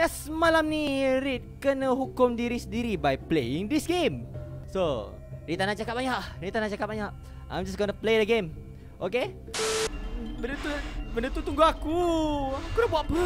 Yes, malam ni Rid kena hukum diri sendiri by playing this game. So, Rid tak nak cakap banyak. I'm just gonna play the game. Okay? Benda tu tunggu aku. Aku dah buat apa?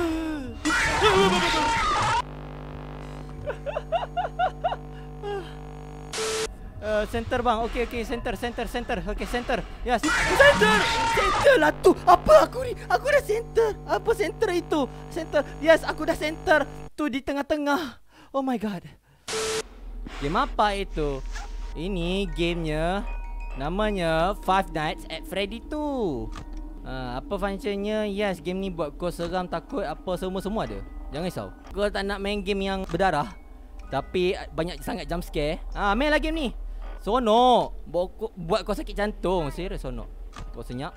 Center bang. Okay, center. Okay, center. Yes. Center lah tu. Apa aku ni? Aku dah center. Apa center itu? Center. Yes, aku dah center. Tu di tengah-tengah. Oh my god. Game apa itu? Ini gamenya namanya Five Nights at Freddy 2. Apa functionnya? Yes, game ni buat kau seram, takut, apa semua ada. Jangan risau. Kau tak nak main game yang berdarah tapi banyak sangat jump scare, main lah game ni. Sonok. Buat kau sakit jantung. Serius sonok. Kau senyap.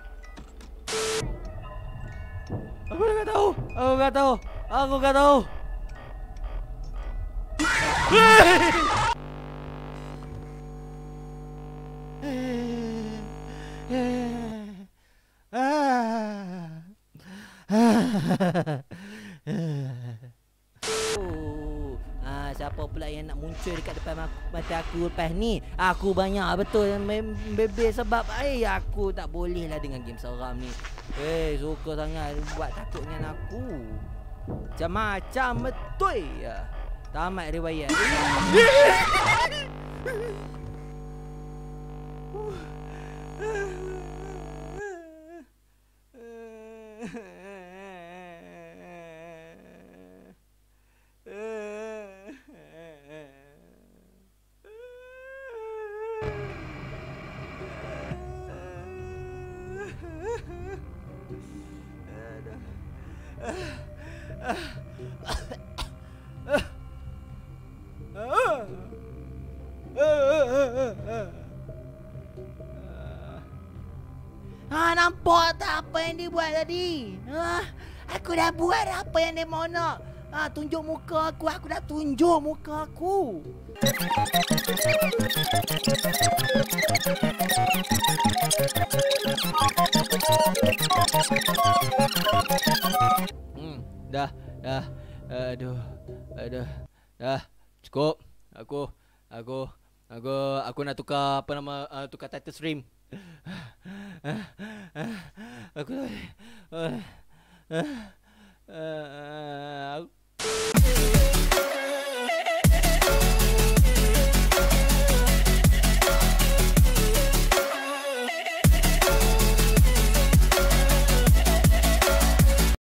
Aku tak tahu. Aku tak tahu. Siapa pula yang nak muncul dekat depan mata aku lepas ni? Aku banyak betul yang bebel sebab aku tak boleh lah dengan game seram ni. Suka sangat buat takut dengan aku. Macam-macam betul ya. Tamat riwayat. Nampak tak apa yang dia buat tadi? Aku dah buat apa yang dia mau nak. Tunjuk muka aku. Aku dah tunjuk muka aku. Dah. Aduh. Dah. Cukup. Aku nak tukar apa nama, tukar title stream. Aku